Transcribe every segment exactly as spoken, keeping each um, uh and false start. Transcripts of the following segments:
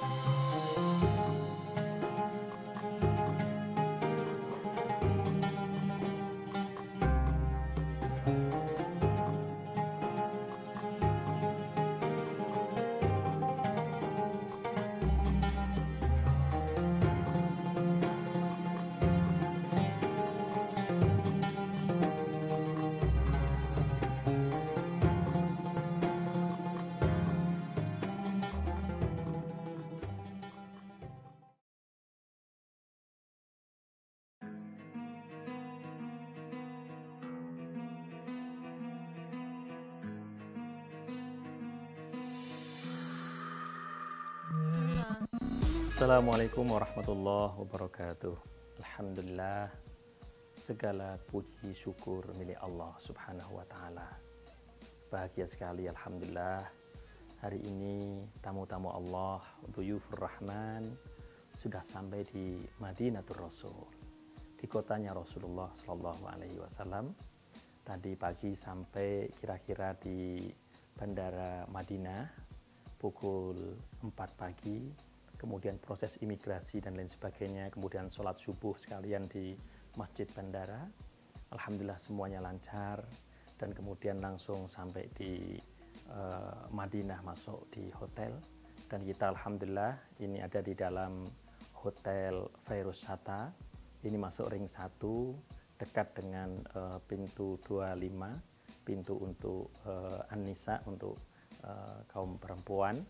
Assalamualaikum warahmatullahi wabarakatuh. Alhamdulillah, segala puji syukur milik Allah subhanahu wa ta'ala. Bahagia sekali alhamdulillah, hari ini tamu-tamu Allah, Duyufur Rahman, sudah sampai di Madinatul Rasul, di kotanya Rasulullah Shallallahu Alaihi Wasallam. Tadi pagi sampai kira-kira di Bandara Madinah pukul empat pagi, kemudian proses imigrasi dan lain sebagainya, kemudian sholat subuh sekalian di Masjid Bandara. Alhamdulillah semuanya lancar, dan kemudian langsung sampai di uh, Madinah, masuk di hotel. Dan kita alhamdulillah ini ada di dalam Hotel Fairuz Hatta. Ini masuk ring satu, dekat dengan uh, pintu dua puluh lima, pintu untuk uh, An-Nisa, untuk uh, kaum perempuan.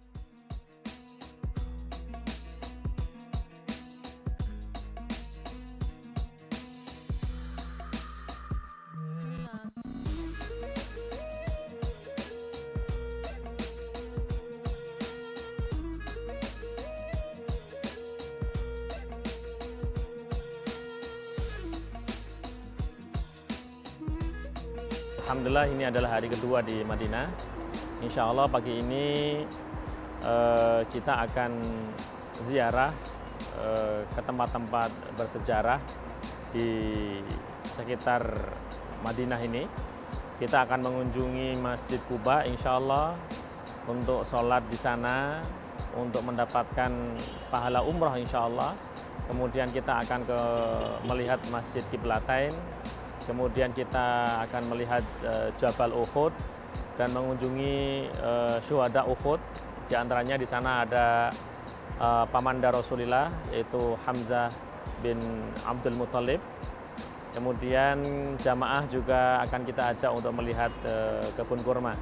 Alhamdulillah ini adalah hari kedua di Madinah. Insya Allah pagi ini eh, kita akan ziarah eh, ke tempat-tempat bersejarah di sekitar Madinah ini. Kita akan mengunjungi Masjid Quba insya Allah untuk sholat di sana, untuk mendapatkan pahala umrah insya Allah. Kemudian kita akan ke melihat Masjid Qiblatain. Kemudian kita akan melihat uh, Jabal Uhud dan mengunjungi uh, syuhada Uhud. Di antaranya di sana ada uh, pamanda Rasulullah, yaitu Hamzah bin Abdul Muthalib. Kemudian jamaah juga akan kita ajak untuk melihat uh, kebun kurma.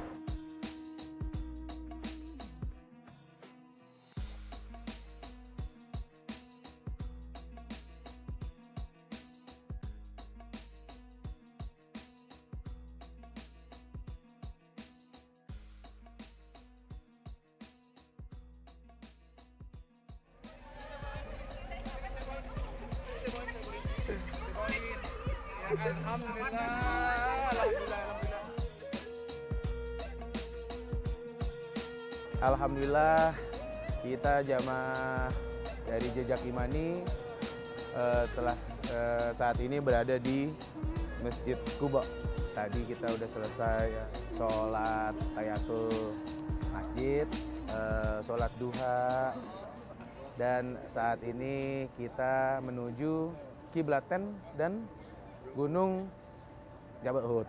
Alhamdulillah, alhamdulillah, alhamdulillah. Alhamdulillah, kita jamaah dari Jejak Imani uh, telah uh, saat ini berada di Masjid Quba. Tadi kita udah selesai ya, sholat tahiyatul masjid, uh, sholat duha, dan saat ini kita menuju Qiblatain dan Gunung Jabal Uhud.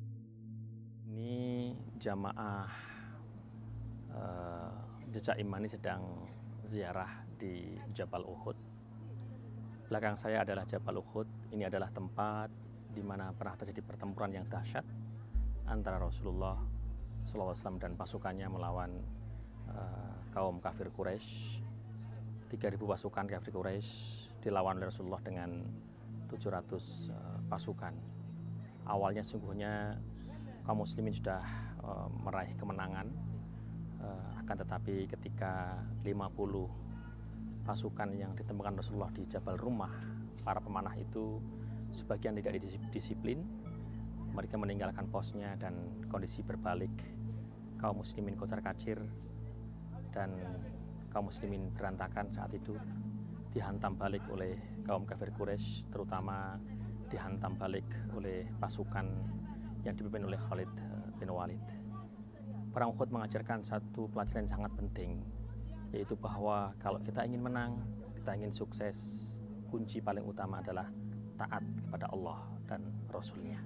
Ini jamaah uh, Jejak Imani sedang ziarah di Jabal Uhud. Belakang saya adalah Jabal Uhud. Ini adalah tempat di mana pernah terjadi pertempuran yang dahsyat antara Rasulullah shallallahu alaihi wasallam dan pasukannya melawan uh, kaum kafir Quraisy. tiga ribu pasukan kafir Quraisy dilawan oleh Rasulullah dengan tujuh ratus uh, pasukan. Awalnya sungguhnya kaum muslimin sudah uh, meraih kemenangan, uh, akan tetapi ketika lima puluh pasukan yang ditemukan Rasulullah di Jabal Rumah, para pemanah itu sebagian tidak disiplin, mereka meninggalkan posnya dan kondisi berbalik. Kaum muslimin kocar-kacir dan kaum muslimin berantakan saat itu, dihantam balik oleh kaum kafir Quraisy, terutama dihantam balik oleh pasukan yang dipimpin oleh Khalid bin Walid. Perang Uhud mengajarkan satu pelajaran yang sangat penting, yaitu bahwa kalau kita ingin menang, kita ingin sukses, kunci paling utama adalah taat kepada Allah dan Rasul-Nya.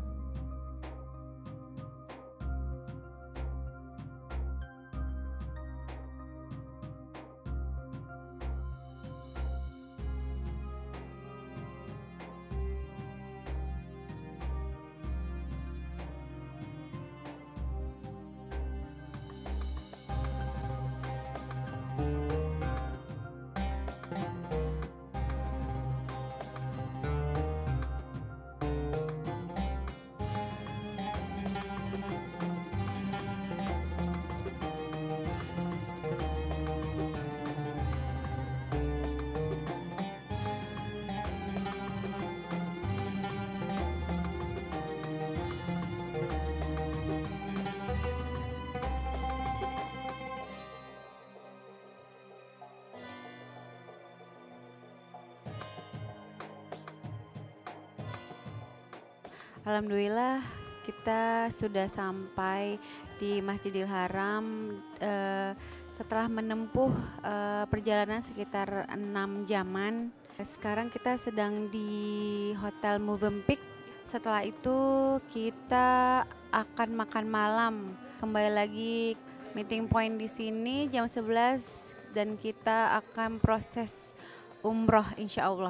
Alhamdulillah kita sudah sampai di Masjidil Haram eh, setelah menempuh eh, perjalanan sekitar enam jaman. Sekarang kita sedang di Hotel Movenpick. Setelah itu kita akan makan malam. Kembali lagi meeting point di sini jam sebelas dan kita akan proses umroh insya Allah.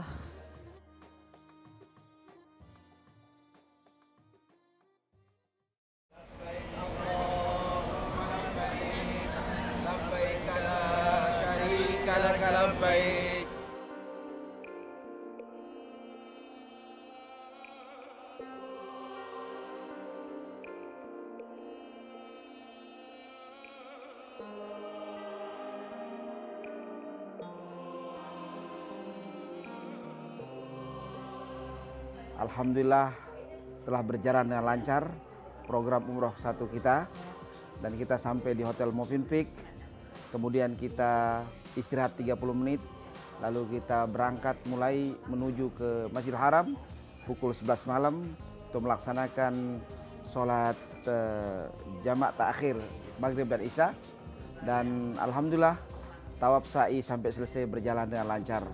Alhamdulillah telah berjalan dengan lancar program umroh satu kita, dan kita sampai di Hotel Movenpick. Kemudian kita istirahat tiga puluh menit, lalu kita berangkat mulai menuju ke Masjidil Haram pukul sebelas malam untuk melaksanakan sholat eh, jamak takhir Maghrib dan Isya. Dan alhamdulillah tawaf sa'i sampai selesai berjalan dengan lancar.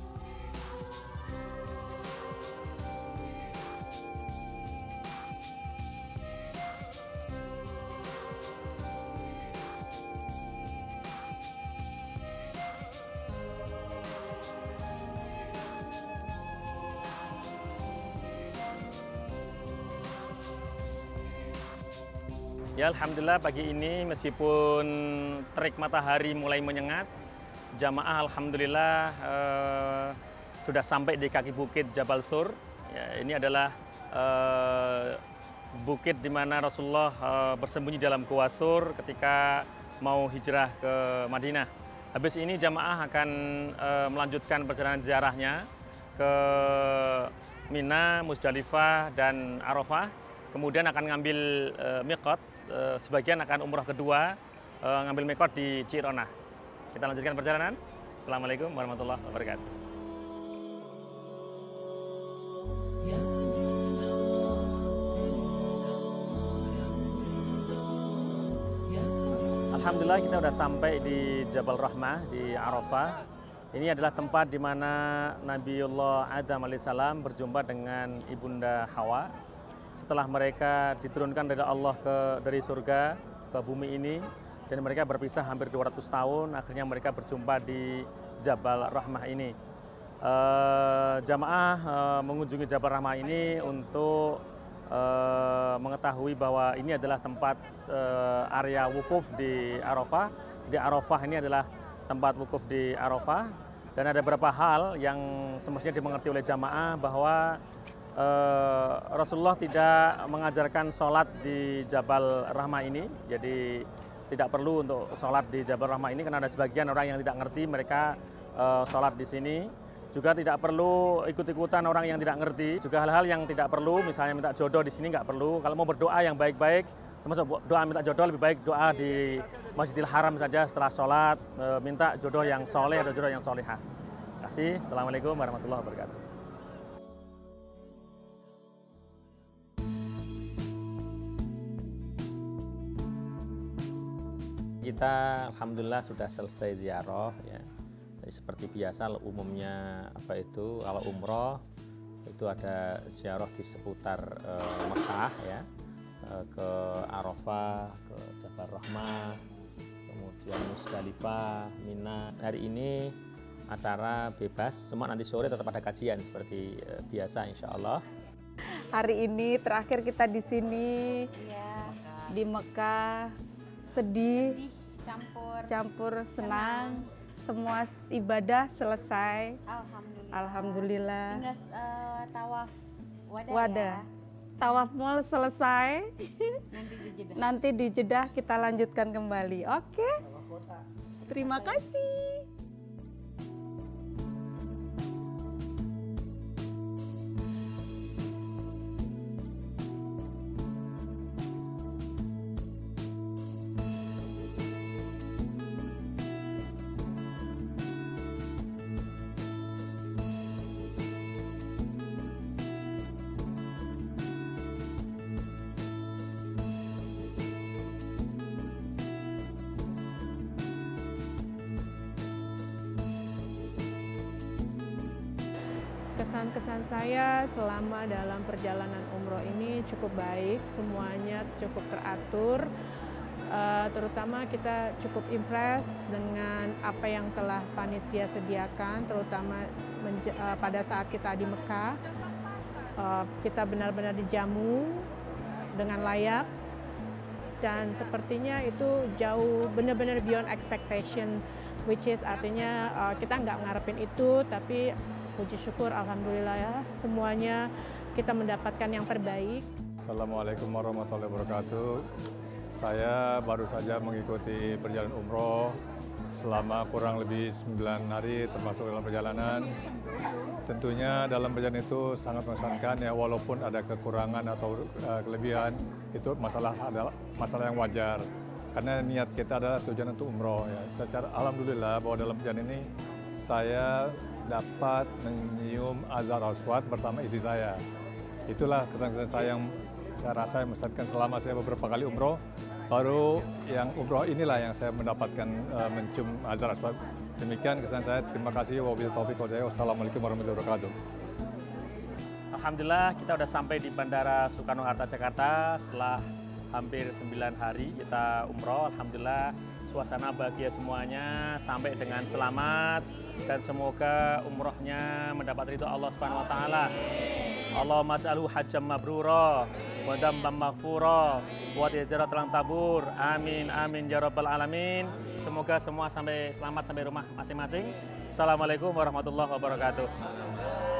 Ya, alhamdulillah pagi ini meskipun terik matahari mulai menyengat, jamaah alhamdulillah eh, sudah sampai di kaki bukit Jabal Sur. Ya, ini adalah eh, bukit di mana Rasulullah eh, bersembunyi dalam Gua Sur ketika mau hijrah ke Madinah. Habis ini jamaah akan eh, melanjutkan perjalanan ziarahnya ke Mina, Musdalifah, dan Arafah. Kemudian akan ngambil eh, miqat. Sebagian akan umroh kedua, ngambil mikot di Cironah. Kita lanjutkan perjalanan. Assalamualaikum warahmatullahi wabarakatuh. Alhamdulillah kita sudah sampai di Jabal Rahmah di Arafah. Ini adalah tempat di mana Nabiullah Adam alaihissalam berjumpa dengan Ibunda Hawa. Setelah mereka diturunkan dari Allah ke dari surga ke bumi ini, dan mereka berpisah hampir dua ratus tahun, akhirnya mereka berjumpa di Jabal Rahmah ini. E, jamaah e, mengunjungi Jabal Rahmah ini untuk e, mengetahui bahwa ini adalah tempat e, area wukuf di Arafah. Di Arafah ini adalah tempat wukuf di Arafah, dan ada beberapa hal yang semestinya dimengerti oleh jamaah bahwa Uh, Rasulullah tidak mengajarkan sholat di Jabal Rahmah ini, jadi tidak perlu untuk sholat di Jabal Rahmah ini karena ada sebagian orang yang tidak ngerti, mereka uh, sholat di sini. Juga tidak perlu ikut-ikutan orang yang tidak ngerti. Juga hal-hal yang tidak perlu, misalnya minta jodoh di sini nggak perlu. Kalau mau berdoa yang baik-baik, termasuk doa minta jodoh, lebih baik doa di Masjidil Haram saja setelah sholat, uh, minta jodoh yang soleh atau jodoh yang solehah. Terima kasih. Assalamualaikum warahmatullahi wabarakatuh. Kita alhamdulillah sudah selesai ziarah ya. Jadi seperti biasa umumnya apa itu kalau umroh itu ada ziarah di seputar uh, Mekah ya, uh, ke Arafah, ke Jabal Rahmah, kemudian Musdalifah, Mina. Hari ini acara bebas, semua nanti sore tetap ada kajian seperti uh, biasa insya Allah. Hari ini terakhir kita di sini ya, di Mekah, sedih, sedih campur, campur senang, senang, semua ibadah selesai. Alhamdulillah. Alhamdulillah. Tinggal uh, tawaf wadah. wadah. Ya? Tawaf mall selesai. Nanti di Jeddah. Nanti di Jeddah kita lanjutkan kembali. Oke. Terima kasih. Kesan-kesan saya selama dalam perjalanan umroh ini cukup baik, semuanya cukup teratur, uh, terutama kita cukup impress dengan apa yang telah panitia sediakan, terutama uh, pada saat kita di Mekah, uh, kita benar-benar dijamu dengan layak, dan sepertinya itu jauh benar-benar beyond expectation, which is artinya uh, kita nggak ngarepin itu, tapi puji syukur alhamdulillah ya, semuanya kita mendapatkan yang terbaik. Assalamualaikum warahmatullahi wabarakatuh. Saya baru saja mengikuti perjalanan umroh selama kurang lebih sembilan hari termasuk dalam perjalanan. Tentunya dalam perjalanan itu sangat mengesankan ya, walaupun ada kekurangan atau uh, kelebihan, itu masalah adalah masalah yang wajar. Karena niat kita adalah tujuan untuk umroh ya. Secara alhamdulillah bahwa dalam perjalanan ini saya dapat menyium Hajar Aswad bersama istri saya. Itulah kesan-kesan saya yang saya rasa yang mengesankan selama saya beberapa kali umroh. Baru yang umroh inilah yang saya mendapatkan uh, mencium Hajar Aswad. Demikian kesan saya. Terima kasih. Wabillahi taufiq wal hidayah. Wassalamualaikum warahmatullahi wabarakatuh. Alhamdulillah kita sudah sampai di Bandara Soekarno-Hatta Jakarta setelah hampir sembilan hari kita umroh. Alhamdulillah suasana bahagia semuanya, sampai dengan selamat, dan semoga umrohnya mendapat ridho Allah Subhanahu wa taala. Allahumma ja'alhu hajjam mabrura wa dambam maghfura wa hijratan tabur. Amin amin ya rabbal alamin. Semoga semua sampai selamat sampai rumah masing-masing. Assalamualaikum warahmatullahi wabarakatuh.